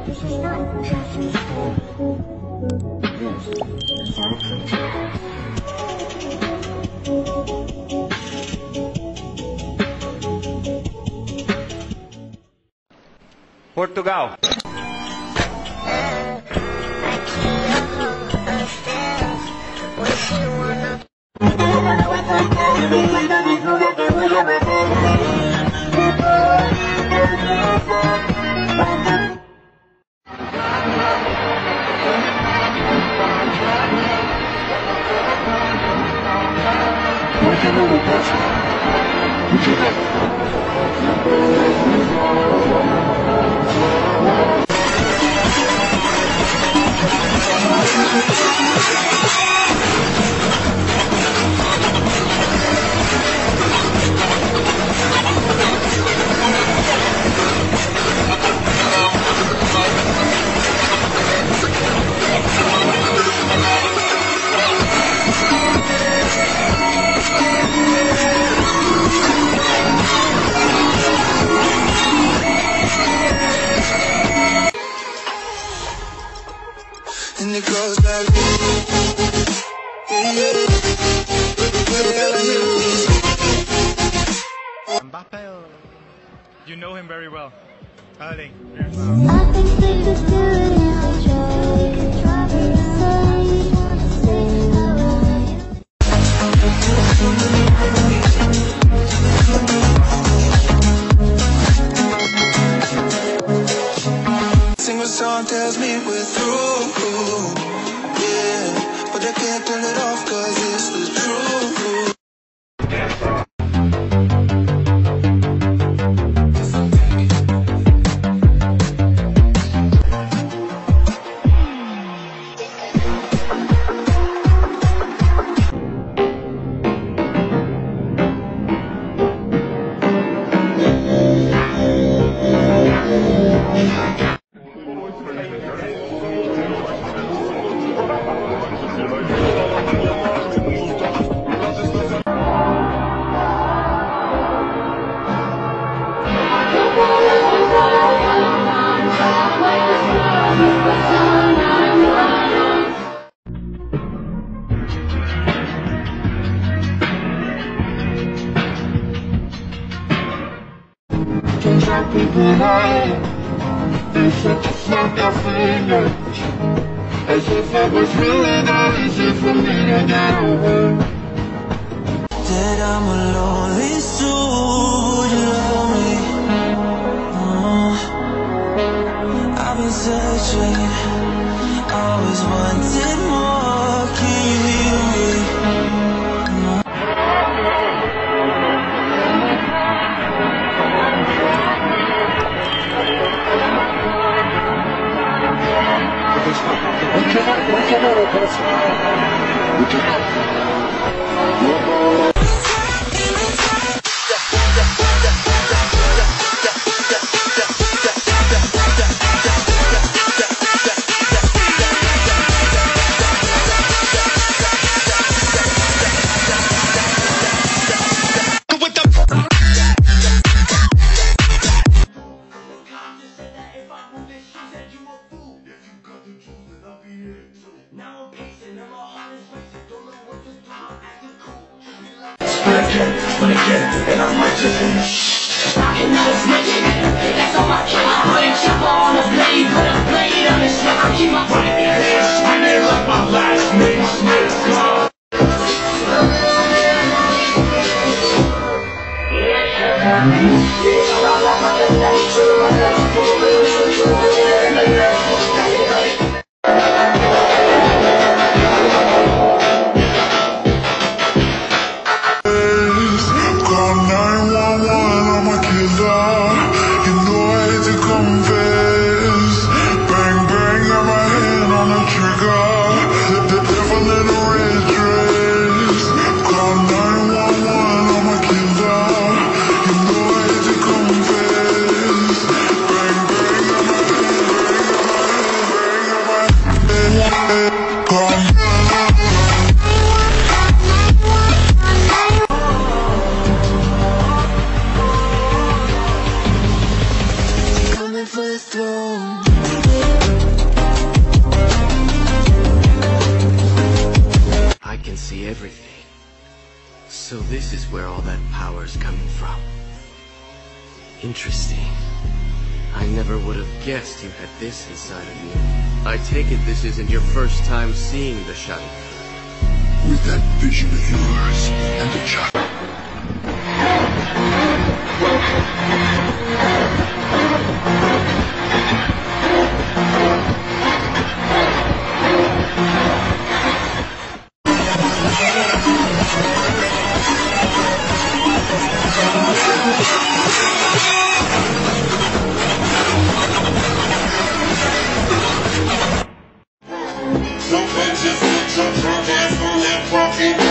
He's not traffic. Yes, exactly. Portugal. And it goes like Mbappe, you know him very well. Erling. single song tells me we're through, yeah, but I can't turn it off 'cause it's the truth. People high, they said to snap their fingers, as if it was really that easy for me to get away. That I'm a lonely soul, would you love me? I've been searching, always wanted more, can you hear me? When again, and I might just finish. And I was making it, that's all I can. I put a chip on the blade, put a blade on the shit. I keep my fight in this, and they love my last name. glow. I can see everything. So this is where all that power's coming from. Interesting. I never would have guessed you had this inside of you. I take it this isn't your first time seeing the 𝖈𝖊𝖓. With that vision of yours and the child. Some bitches with your drunk ass on that fucking